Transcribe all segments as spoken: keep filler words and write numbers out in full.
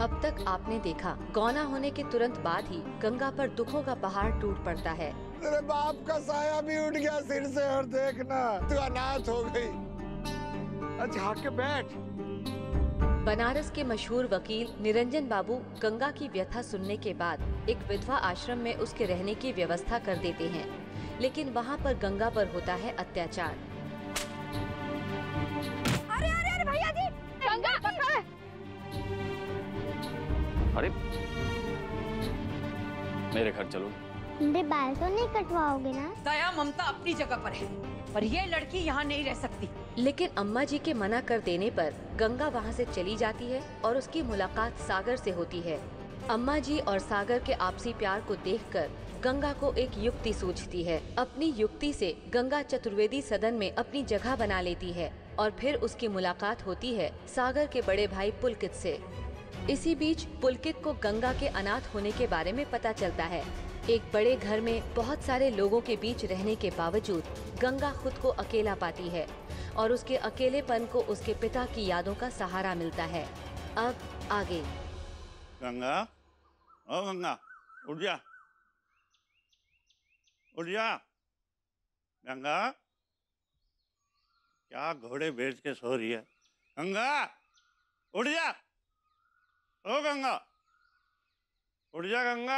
अब तक आपने देखा, गौना होने के तुरंत बाद ही गंगा पर दुखों का पहाड़ टूट पड़ता है। तेरे बाप का साया भी उठ गया सिर से और देखना तू अनाथ हो गई। अच्छा के बैठ। बनारस के मशहूर वकील निरंजन बाबू गंगा की व्यथा सुनने के बाद एक विधवा आश्रम में उसके रहने की व्यवस्था कर देते हैं, लेकिन वहाँ पर गंगा पर होता है अत्याचार। अरे अरे अरे भैया जी, गंगा पकड़। अरे मेरे घर चलो। मेरे बाल तो नहीं कटवाओगे ना? दया ममता अपनी जगह पर है, पर ये लड़की यहाँ नहीं रह सकती। लेकिन अम्मा जी के मना कर देने पर गंगा वहाँ से चली जाती है और उसकी मुलाकात सागर से होती है। अम्मा जी और सागर के आपसी प्यार को देखकर गंगा को एक युक्ति सूझती है। अपनी युक्ति से गंगा चतुर्वेदी सदन में अपनी जगह बना लेती है और फिर उसकी मुलाकात होती है सागर के बड़े भाई पुलकित से। इसी बीच पुलकित को गंगा के अनाथ होने के बारे में पता चलता है। एक बड़े घर में बहुत सारे लोगों के बीच रहने के बावजूद गंगा खुद को अकेला पाती है और उसके अकेलेपन को उसके पिता की यादों का सहारा मिलता है। अब आगे। गंगा, ओ गंगा, उठ जा, उठ जा। गंगा, क्या घोड़े बेच के सो रही है? गंगा, उठ जा। ओ गंगा, उठ जा गंगा।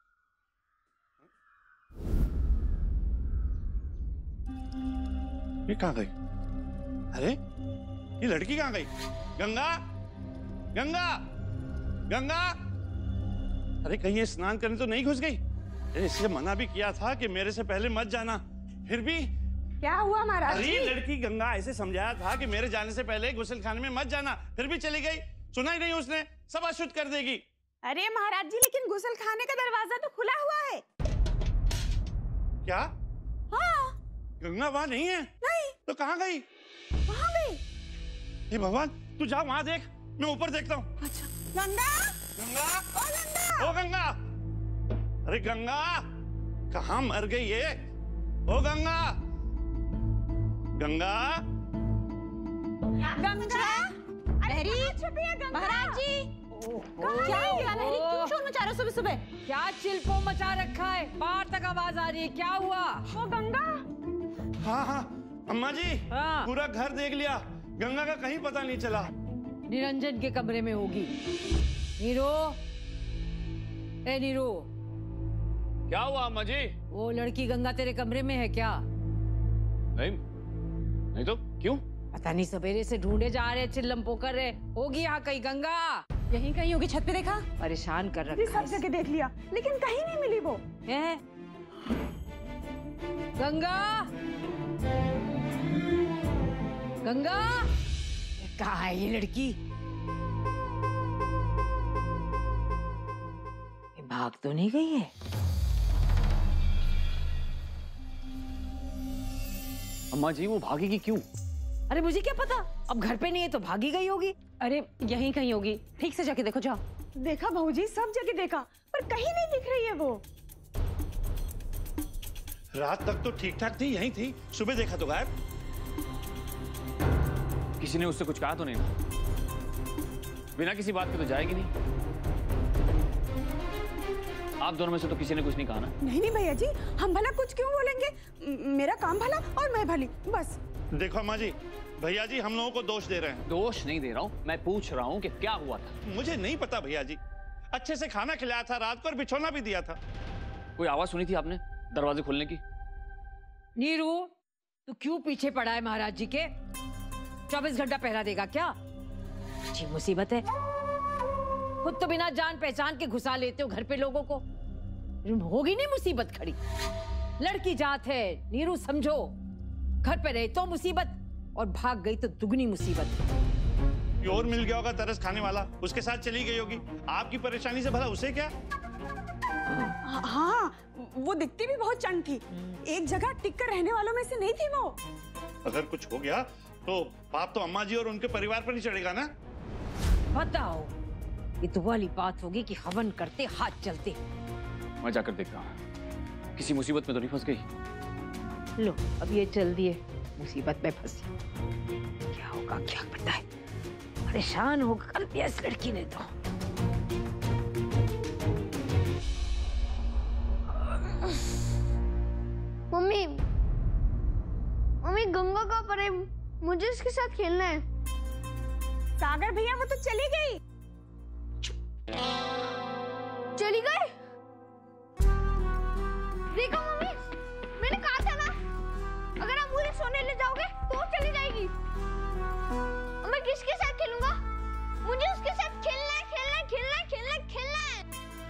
ये कहाँ गई? अरे ये लड़की कहाँ गई? गंगा, गंगा, गंगा। अरे कहीं ये स्नान करने तो नहीं घुस गई? अरे इससे मना भी किया था कि मेरे से पहले मत जाना, फिर भी। क्या हुआ महाराज जी? अरे लड़की गंगा ऐसे समझाया था कि मेरे जाने से पहले गुसल खाने में मत जाना, फिर भी चली गई। सुना ही नहीं उसने, सब अशुद्ध कर देगी। अरे महाराज जी, लेकिन गुसल खाने का दरवाजा तो खुला हुआ है। क्या? हाँ। गंगा वहाँ नहीं है? नहीं। तो कहाँ गई? वहाँ गई। हे भगवान, तू जा वहाँ देख, मैं ऊपर देखता हूँ। अच्छा। गंगा, गंगा, ओ गंगा, ओ गंगा। अरे गंगा, कहाँ मर गई ये? ओ गंगा, गंगा, गंगा। लहरी, महाराज जी, क्या हो गया लहरी? क्यों शोर मचा रहे हो सुबह सुबह? क्या चिल्पो मचा रखा है? बाहर तक आवाज आ रही है, क्या हुआ? वो गंगा। हाँ हाँ अम्मा जी, हाँ। पूरा घर देख लिया, गंगा का कहीं पता नहीं चला। निरंजन के कमरे में होगी। नीरो, ए नीरो, क्या हुआ अम्मा जी? वो लड़की गंगा तेरे कमरे में है क्या? नहीं, नहीं तो क्यों? पता नहीं, सवेरे से ढूंढे जा रहे, चिल्लम पोकर रहे। होगी यहाँ कहीं गंगा। यहीं कहीं होगी, छत पे देखा? परेशान कर रखा सब जगह देख लिया, लेकिन कहीं नहीं मिली वो। है? गंगा, गंगा, कहाँ है ये लड़की? ये भाग तो नहीं गई है? अम्मा जी वो भागेगी क्यों? अरे मुझे क्या पता, अब घर पे नहीं है तो भागी गई होगी। अरे यहीं कहीं होगी, ठीक से जाके देखो, जाओ। देखा भाऊजी, सब जगह देखा, पर कहीं नहीं दिख रही है वो। रात तक तो ठीक ठाक थी, यहीं थी, सुबह देखा तो गायब। किसी ने उससे कुछ कहा तो नहीं? बिना किसी बात के तो जाएगी नहीं। आप दोनों में से तो किसी ने कुछ नहीं कहा ना? नहीं नहीं भैया जी, हम भला कुछ क्यों बोलेंगे? म- मेरा काम भला और मैं भली, बस। देखो अम्मा जी, भैया जी हम लोगों को दोष दे रहे हैं। दोष नहीं दे रहा हूँ, मैं पूछ रहा हूँ कि क्या हुआ था। मुझे नहीं पता भैया जी, अच्छे से खाना खिलाया था रात को और बिछोना भी दिया था। कोई आवाज सुनी थी आपने दरवाजे खोलने की? नीरू, तू क्यों पीछे पड़ा है महाराज जी के? चौबीस घंटा पहरा देगा क्या? अच्छी मुसीबत है, खुद तो बिना जान पहचान के घुसा लेते हो घर पे लोगों को। होगी नहीं मुसीबत खड़ी? लड़की जात है नीरू, समझो। घर पे रहे तो मुसीबत, और भाग गई तो दुगनी मुसीबत। और मिल गया होगा तरस खाने वाला, उसके साथ चली गई होगी। आपकी परेशानी से भला उसे क्या? हाँ, वो दिखती भी बहुत चंड थी, एक जगह टिक कर रहने वालों में से नहीं थी वो। अगर कुछ हो गया तो पाप तो अम्मा जी और उनके परिवार पर ही चढ़ेगा ना? बताओ, ये तो वाली बात होगी कि हवन करते हाथ चलते। मैं जाकर देखता हूँ, किसी मुसीबत में तो नहीं फंस गई। लो, अब ये चल दिए, मुसीबत में फंसी। क्या होगा क्या पता है, परेशान हो कर दिया इस लड़की ने तो। साथ खेलना है। सागर भैया वो तो चली गई। चली गई? देखो मम्मी, मैंने कहा था ना, अगर आप मुझे सोने ले जाओगे तो वो चली जाएगी। मैं किसके साथ खेलूंगा? मुझे उसके साथ खेलना है, खेलना है, खेलना है, खेलना है, खेलना है।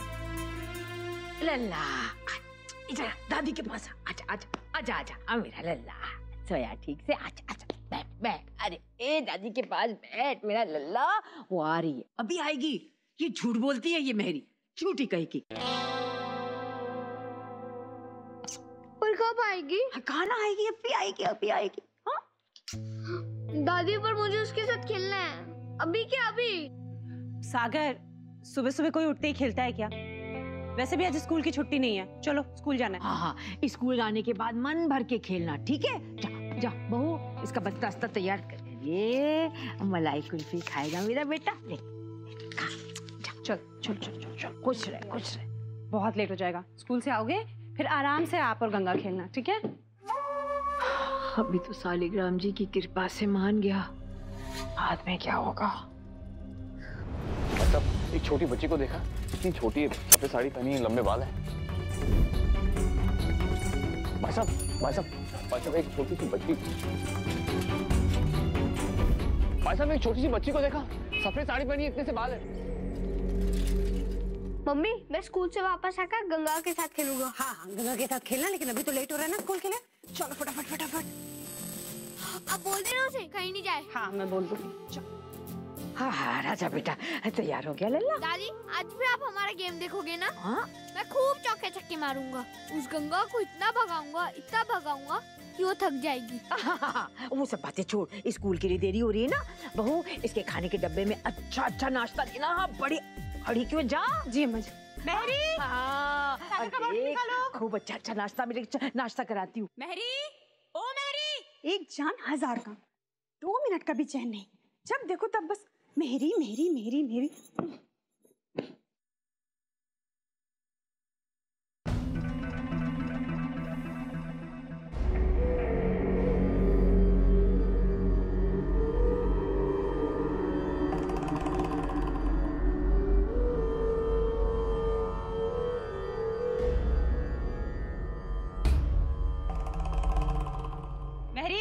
लल्ला, इधर दादी के पास आजा, आजा, आजा, आजा, आ मेरा लल्ला, सोया ठीक से, आजा, आजा, बैठ, बैठ, अरे ए दादी के पास बैठ मेरा लल्ला, वो आ रही है, अभी आएगी। ये झूठ बोलती है ये मेहरी, झूठी कही की। पर कब आएगी? कहाँ ना आएगी, अभी आएगी, अभी आएगी। हाँ? दादी, पर मुझे उसके साथ खेलना है। अभी क्या अभी? सागर, सुबह सुबह कोई उठते ही खेलता है क्या? वैसे भी आज स्कूल की छुट्टी नहीं है, चलो स्कूल जाना है। हाँ हाँ, स्कूल जाने के बाद मन भर के खेलना, ठीक है? जा जा बहू, इसका बस्ता अस्ता तैयार कर। ये मलाई कुल्फी खाएगा मेरा बेटा, ले खा, जा, चल चल चल चल चल, खुश रहे, खुश रहे। बहुत लेट हो जाएगा, स्कूल से आओगे फिर आराम से आप और गंगा खेलना, ठीक है? अभी तो सालिग्राम जी की कृपा से मान गया, बाद में क्या होगा? मतलब एक छोटी बच्ची को देखा, इतनी छोटी है, सफेद साड़ी पहनी है, लंबे बाल है। भाई साहब, भाई साहब, भाई साहब, एक छोटी सी बच्ची, भाई साहब एक छोटी सी बच्ची को देखा, सफेद साड़ी पहनी है, इतने से बाल है। मम्मी, मैं स्कूल से वापस आकर गंगा के साथ खेलूंगा। हाँ हाँ, गंगा के साथ खेलना, लेकिन अभी तो लेट हो रहा है ना स्कूल के लिए। चलो फटाफट फटाफट। अब बोल देना उसे कहीं नहीं जाए। हाँ मैं बोल दूंगी, चलो। हाँ हाँ राजा बेटा, तैयार हो गया लल्ला? दादी, आज भी आप हमारा गेम देखोगे ना? हाँ? मैं खूब चौके छक्के मारूंगा, उस गंगा को इतना भगाऊंगा, इतना भगाऊंगा कि वो थक जाएगी। वो सब बातें छोड़, स्कूल के लिए देरी हो रही है ना बहू, इसके खाने के डब्बे में अच्छा अच्छा नाश्ता देना। हाँ, बड़ी खड़ी क्यों जा। जी अम्मा जी। महरी, हाँ, सागर का बॉटल निकालो। खूब अच्छा अच्छा नाश्ता मेरे नाश्ता कराती हूँ। महरी, ओ महरी। एक जान हजार का, दो मिनट का भी चैन नहीं, जब देखो तब बस मेहरी मेहरी मेहरी मेहरी। महरी,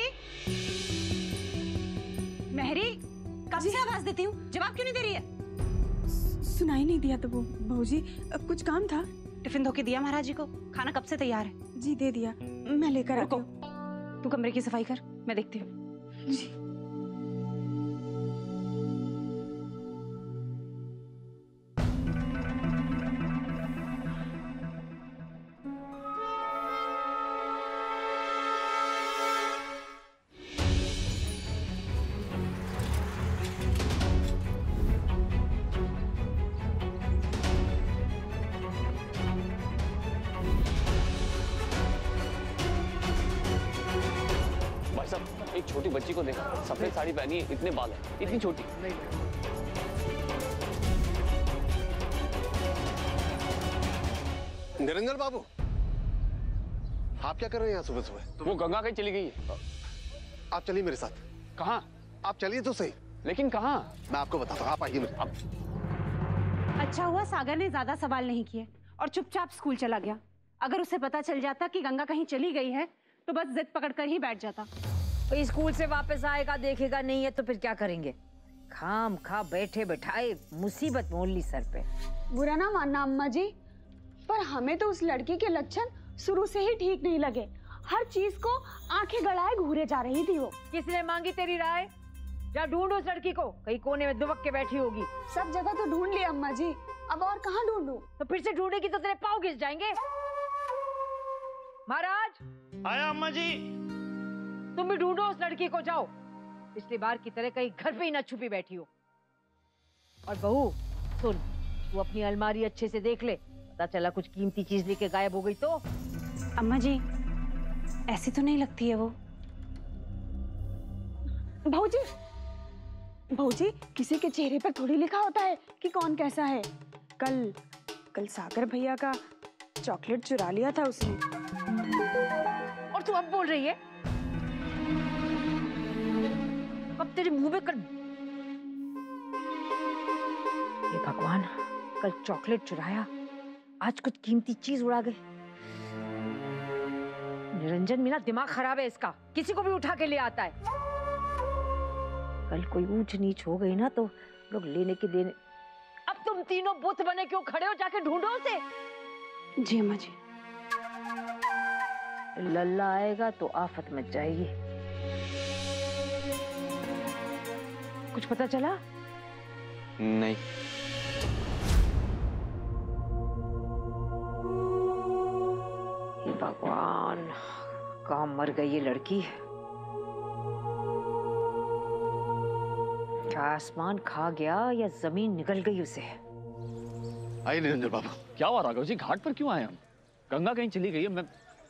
महरी, कब से आवाज देती हूँ, जवाब क्यों नहीं दे रही है? सुनाई नहीं दिया तो वो बहूजी, अब कुछ काम था। टिफिन धो के दिया महाराज जी को, खाना कब से तैयार है? जी दे दिया, मैं लेकर आती रुको, हूँ। तू कमरे की सफाई कर, मैं देखती हूँ। जी। एक छोटी बच्ची को देखा, सफेद साड़ी पहनी है, इतने बाल है, इतनी छोटी। निरंजन बाबू, आप क्या कर रहे हैं यहाँ सुबह सुबह? वो गंगा कहीं चली गई है। आप चलिए मेरे साथ। कहाँ? आप चलिए तो सही। लेकिन कहाँ? मैं आपको बताता हूँ, आप आइए मेरे साथ। अच्छा हुआ सागर ने ज्यादा सवाल नहीं किए और चुपचाप स्कूल चला गया। अगर उसे पता चल जाता कि गंगा कहीं चली गई है तो बस जिद पकड़कर ही बैठ जाता। तो स्कूल से वापस आएगा, देखेगा नहीं है तो फिर क्या करेंगे? खाम खा बैठे बैठाए मुसीबत मोल ली सर पे। बुरा ना मानना अम्मा जी, पर हमें तो उस लड़की के लक्षण शुरू से ही ठीक नहीं लगे। हर चीज को आंखें गड़ाए घूरे जा रही थी वो। किसने मांगी तेरी राय? जा ढूंढो उस लड़की को, कहीं कोने में दुबक के बैठी होगी। सब जगह तो ढूंढ लिया अम्मा जी, अब और कहाँ ढूंढूं? तो फिर से ढूंढेगी तो तेरे पाँव घिस जाएंगे। महाराज, आया अम्मा जी। तुम भी ढूंढो उस लड़की को, जाओ। पिछली बार की तरह कहीं घर पे ही ना छुपी बैठी हो। और बहू सुन, तू अपनी अलमारी अच्छे से देख ले, पता चला कुछ कीमती चीज लेके गायब हो गई तो। अम्मा जी, ऐसी तो नहीं लगती है वो। भाऊजी, भाऊजी, किसी के चेहरे पर थोड़ी लिखा होता है कि कौन कैसा है। कल कल सागर भैया का चॉकलेट चुरा लिया था उसने। और तू अब बोल रही है? कब तेरे मुंह में कर। हे भगवान, कल चॉकलेट चुराया, आज कुछ कीमती चीज उड़ा गए। निरंजन, मेरा दिमाग खराब है इसका, किसी को भी उठा के ले आता है। कल कोई ऊंच नीच हो गई ना तो लोग लेने के देने। अब तुम तीनों बुत बने क्यों खड़े हो? जाके ढूंढो उसे। जी अम्मा जी। लल्ला आएगा तो आफत मच जाएगी। कुछ पता चला? नहीं। हे भगवान, कहाँ मर गई ये लड़की? क्या आसमान खा गया या जमीन निगल गई उसे? आइए निरंजन बाबू। क्या हुआ राघव जी, घाट पर क्यों आए हम? गंगा कहीं चली गई है। मैं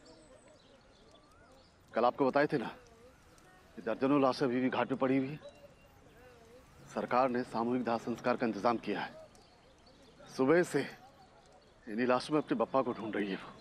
कल आपको बताए थे ना, दर्जनों लाशें अभी भी घाट पे पड़ी हुई है। सरकार ने सामूहिक दाह संस्कार का इंतजाम किया है। सुबह से इन्हीं लाशों में अपने बप्पा को ढूंढ रही है वो।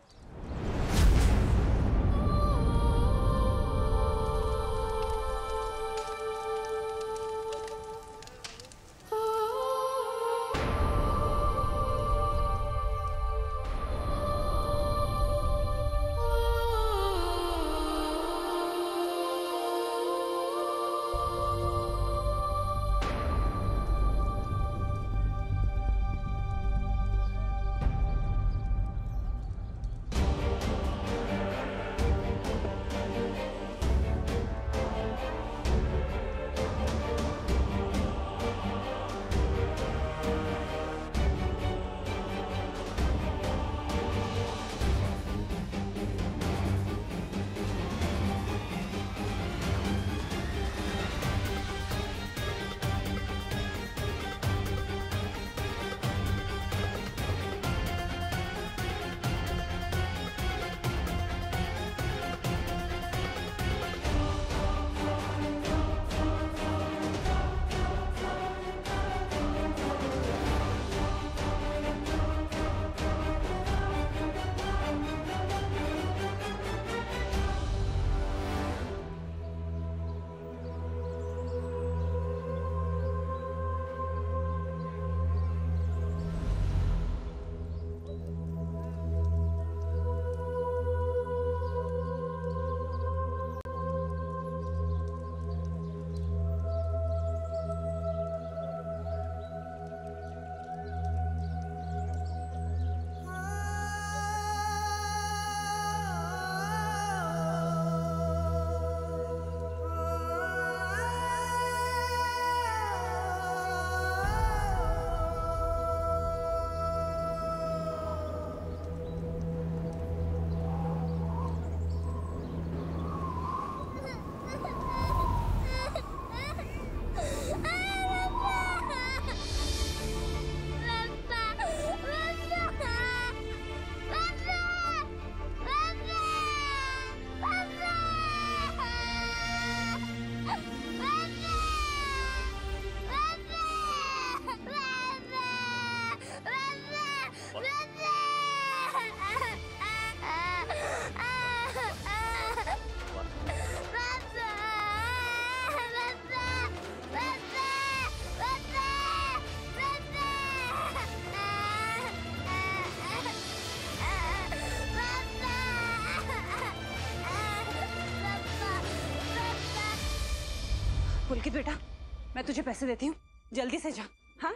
पुलकित बेटा, मैं तुझे पैसे देती हूँ, जल्दी से जा। हाँ,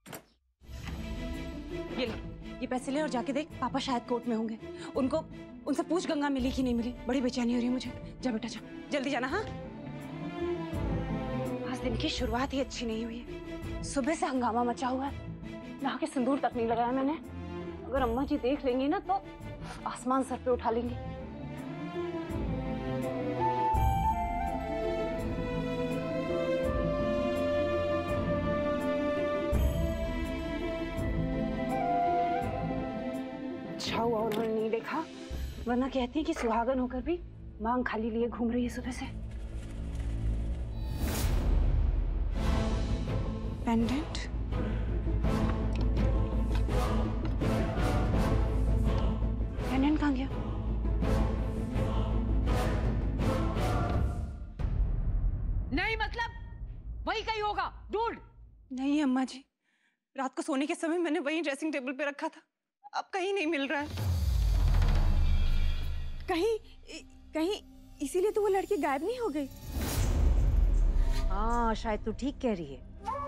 ये ले, ये पैसे ले और जाके देख, पापा शायद कोर्ट में होंगे। उनको उनसे पूछ गंगा मिली कि नहीं मिली। बड़ी बेचैनी हो रही है मुझे। जा बेटा जा, जल्दी जाना। हाँ, आज दिन की शुरुआत ही अच्छी नहीं हुई है। सुबह से हंगामा मचा हुआ है, नहा के सिंदूर तक नहीं लगाया मैंने। अगर अम्मा जी देख लेंगी ना तो आसमान सर पे उठा लेंगी। अच्छा हुआ उन्होंने नहीं देखा, वरना कहती कि सुहागन होकर भी मांग खाली लिए घूम रही है सुबह से। पेंडेंट, पेंडेंट कहाँ गया? नहीं मतलब वही कहीं होगा, ढूंढ। नहीं अम्मा जी, रात को सोने के समय मैंने वही ड्रेसिंग टेबल पे रखा था, अब कहीं नहीं मिल रहा है। कहीं कहीं इसीलिए तो वो लड़की गायब नहीं हो गई। हाँ, शायद तू ठीक कह रही है।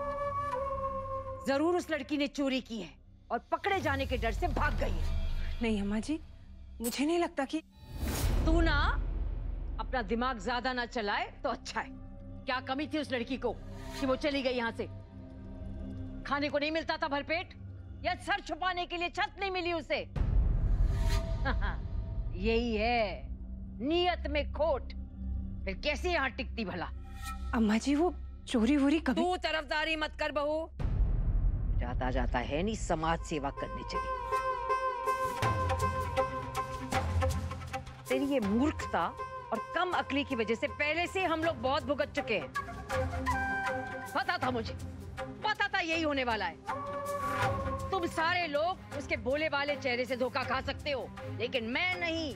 जरूर उस लड़की ने चोरी की है और पकड़े जाने के डर से भाग गई है। नहीं अम्मा जी, मुझे नहीं लगता कि तू ना अपना दिमाग ज्यादा ना चलाए तो अच्छा है। क्या कमी थी उस लड़की को कि वो चली गई यहाँ से? खाने को नहीं मिलता था भरपेट, या सर छुपाने के लिए छत नहीं मिली उसे? यही है, नियत में खोट। फिर कैसे यहाँ टिकती भला? अम्मा जी वो चोरी वोरी कभी। तू तरफदारी मत कर बहू, जाता जाता है नहीं समाज सेवा करने चली। तेरी ये मूर्खता और कम अकली की वजह से पहले से हम लोग बहुत भुगत चुके हैं। पता था मुझे, पता था यही होने वाला है। तुम सारे लोग उसके भोले वाले चेहरे से धोखा खा सकते हो, लेकिन मैं नहीं।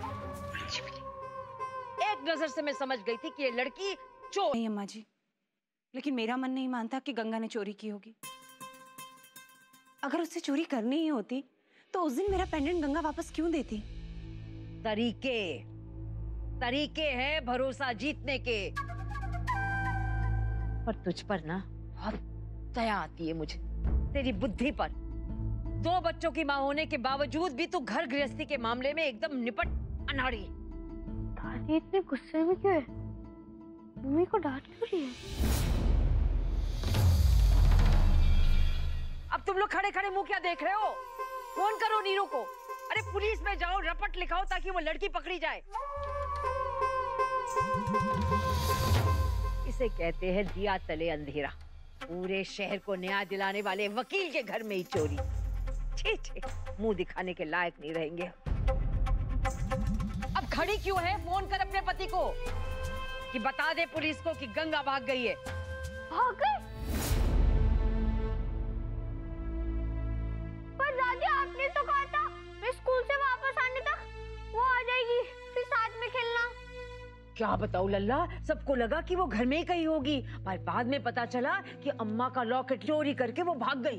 एक नजर से मैं समझ गई थी कि ये लड़की चोर। नहीं अम्मा जी, लेकिन मेरा मन नहीं मानता कि गंगा ने चोरी की होगी। अगर उससे चोरी करनी ही होती तो उस दिन मेरा पेंडेंट गंगा वापस क्यों देती? तरीके तरीके हैं भरोसा जीतने के। पर तुझ पर ना बहुत दया आती है मुझे, तेरी बुद्धि पर। दो बच्चों की मां होने के बावजूद भी तू घर गृहस्थी के मामले में एकदम निपट अनाड़ी है। दादी इतने गुस्से में क्यों है? मम्मी को डांट क्यों रही है? अब तुम लोग खड़े खड़े मुंह क्या देख रहे हो? फोन करो नीरू को। अरे पुलिस में जाओ, रपट लिखाओ ताकि वो लड़की पकड़ी जाए। इसे कहते हैं दिया तले अंधेरा। पूरे शहर को न्याय दिलाने वाले वकील के घर में ही चोरी। छी छी, मुंह दिखाने के लायक नहीं रहेंगे। अब खड़ी क्यों है? फोन कर अपने पति को कि बता दे पुलिस को कि गंगा भाग गई है। भाग गई? पर दादी आपने तो कहा था मैं स्कूल से वापस आने तक वो आ जाएगी, फिर साथ में खेलना। क्या बताऊं लल्ला, सबको लगा कि वो घर में ही कहीं होगी, पर बाद में पता चला कि अम्मा का लॉकेट चोरी करके वो भाग गई।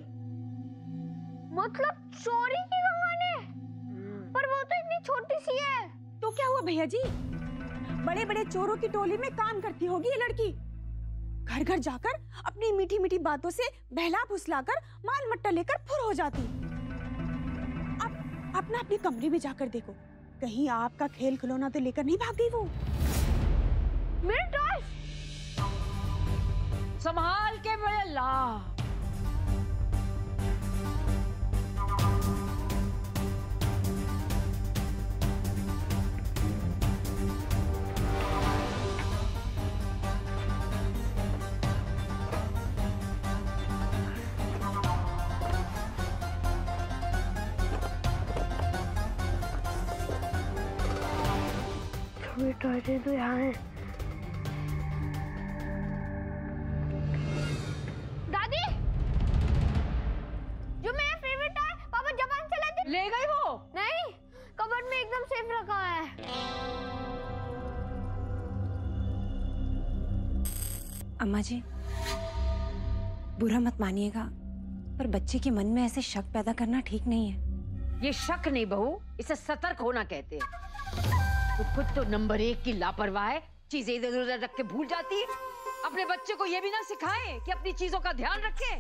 मतलब चोरी की गंगा ने? पर वो तो इतनी छोटी सी है। तो क्या हुआ भैया जी, बड़े बड़े चोरों की टोली में काम करती होगी ये लड़की। घर घर जाकर अपनी मीठी मीठी बातों से बहला फुसलाकर माल मट्टा लेकर फुर हो जाती। अब अपना अपने कमरे में जाकर देखो, कहीं आपका खेल खिलौना तो लेकर नहीं भाग गई वो। मेरे टॉयज संभाल के बड़े ला। मेरे टॉयज तो यहाँ है। दादी, जो मेरा फेवरेट टॉय पापा जापान से लाते ले गई वो? नहीं, कबर्ड में एकदम सेफ रखा है। अम्मा जी बुरा मत मानिएगा, पर बच्चे के मन में ऐसे शक पैदा करना ठीक नहीं है। ये शक नहीं बहू, इसे सतर्क होना कहते हैं। तो खुद तो नंबर एक की लापरवाह है, चीजें इधर उधर रख के भूल जाती है। अपने बच्चे को ये भी ना सिखाएं कि अपनी चीजों का ध्यान रखे।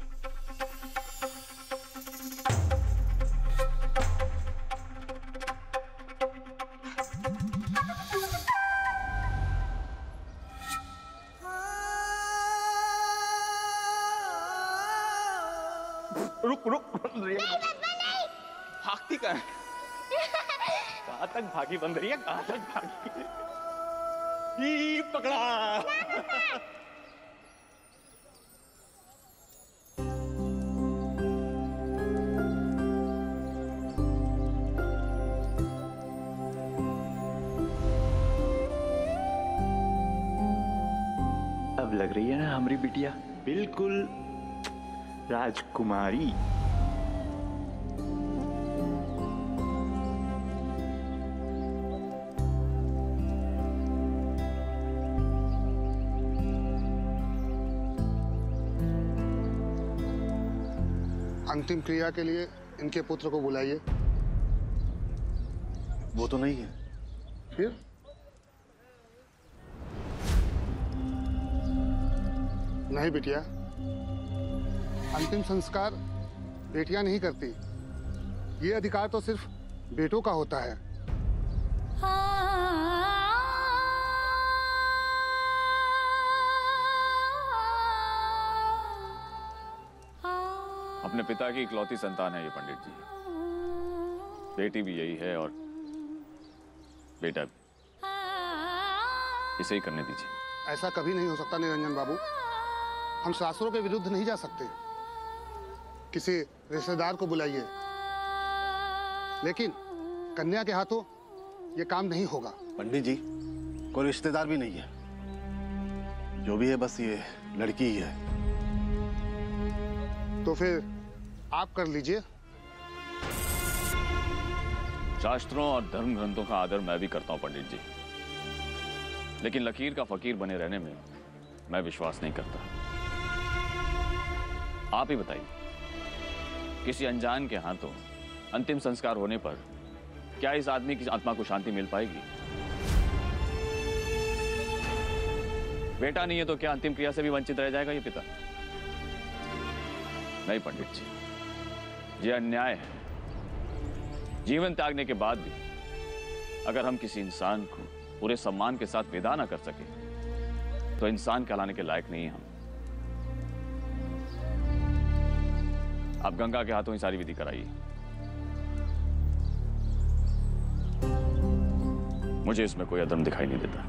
रुक रुक भागती कहाँ? कहाँ तक भागी बंद रही है? कहाँ तक भागी? ई, पकड़ा। अब लग रही है ना हमारी बिटिया बिल्कुल राजकुमारी। अंतिम क्रिया के लिए इनके पुत्र को बुलाइए। वो तो नहीं है। फिर नहीं बिटिया, अंतिम संस्कार बेटियां नहीं करती। ये अधिकार तो सिर्फ बेटों का होता है। अपने पिता की इकलौती संतान है ये पंडित जी। बेटी भी यही है और बेटा भी। इसे ही करने दीजिए। ऐसा कभी नहीं हो सकता निरंजन बाबू। हम शास्त्रों के विरुद्ध नहीं जा सकते। किसी रिश्तेदार को बुलाइए, लेकिन कन्या के हाथों ये काम नहीं होगा। पंडित जी, कोई रिश्तेदार भी नहीं है। जो भी है बस ये लड़की ही है। तो फिर आप कर लीजिए। शास्त्रों और धर्म ग्रंथों का आदर मैं भी करता हूं पंडित जी, लेकिन लकीर का फकीर बने रहने में मैं विश्वास नहीं करता। आप ही बताइए, किसी अनजान के हाथों अंतिम संस्कार होने पर क्या इस आदमी की आत्मा को शांति मिल पाएगी? बेटा नहीं है तो क्या अंतिम क्रिया से भी वंचित रह जाएगा ये पिता? नहीं पंडित जी, ये अन्याय है। जीवन त्यागने के बाद भी अगर हम किसी इंसान को पूरे सम्मान के साथ विदा ना कर सके तो इंसान कहलाने के लायक नहीं है हम। आप गंगा के हाथों ही सारी विधि कराइए। मुझे इसमें कोई अधर्म दिखाई नहीं देता।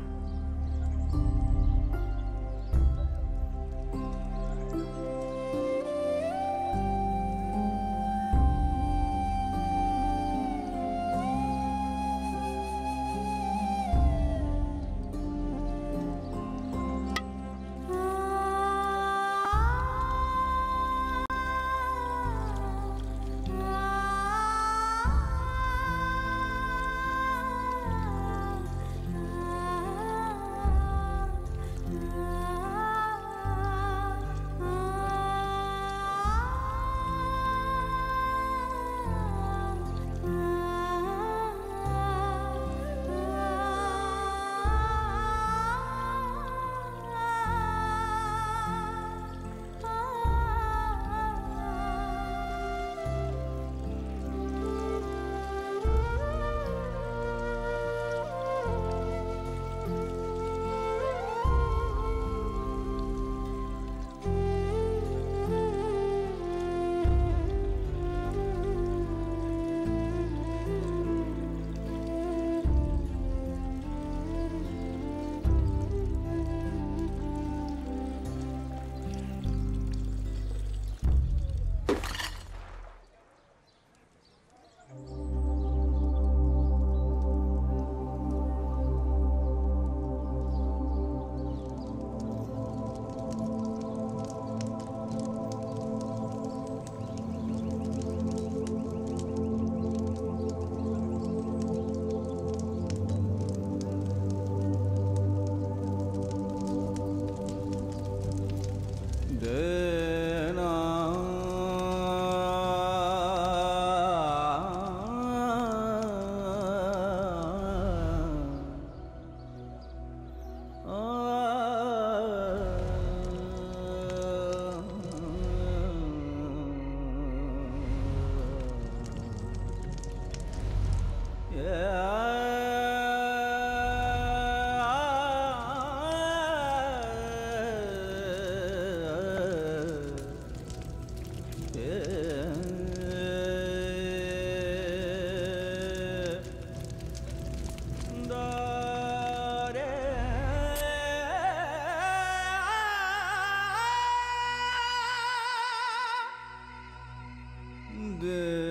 दे